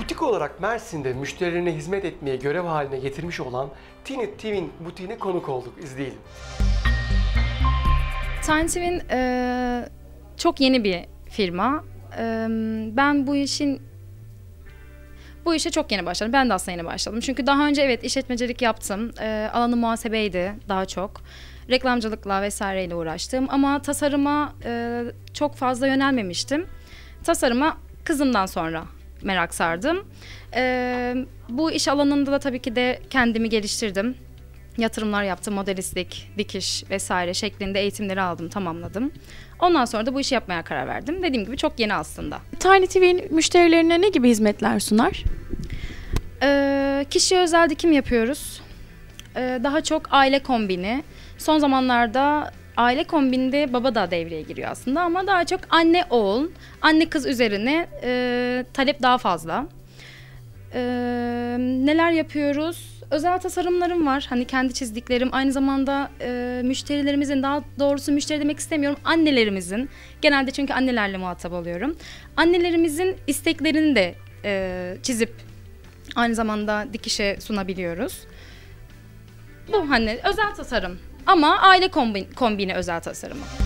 Butik olarak Mersin'de müşterilerine hizmet etmeye görev haline getirmiş olan Tiny Twin butiğine konuk olduk. İzleyelim. Tiny Twin çok yeni bir firma. Ben bu işe çok yeni başladım. Ben de aslında yeni başladım. Çünkü daha önce evet işletmecilik yaptım. Alanı muhasebeydi daha çok. Reklamcılıkla vesaireyle uğraştım. Ama tasarıma çok fazla yönelmemiştim. Tasarıma kızımdan sonra merak sardım. Bu iş alanında da tabii ki de kendimi geliştirdim. Yatırımlar yaptım, modelistlik, dikiş vesaire şeklinde eğitimleri aldım, tamamladım. Ondan sonra da bu işi yapmaya karar verdim. Dediğim gibi çok yeni aslında. Tiny Twin müşterilerine ne gibi hizmetler sunar? Kişiye özel dikim yapıyoruz. Daha çok aile kombini. Son zamanlarda aile kombinde baba da devreye giriyor aslında ama daha çok anne oğul, anne kız üzerine talep daha fazla. Neler yapıyoruz? Özel tasarımlarım var. Hani kendi çizdiklerim. Aynı zamanda müşterilerimizin, daha doğrusu müşteri demek istemiyorum, annelerimizin. Genelde çünkü annelerle muhatap oluyorum. Annelerimizin isteklerini de çizip aynı zamanda dikişe sunabiliyoruz. Bu hani özel tasarım. Ama aile kombini özel tasarımı.